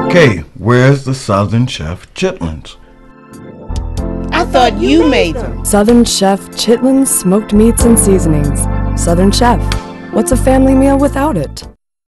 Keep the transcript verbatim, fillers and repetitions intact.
Okay, where's the Southern Chef Chitlins? I thought you made them. Southern Chef Chitlins smoked meats and seasonings. Southern Chef, what's a family meal without it?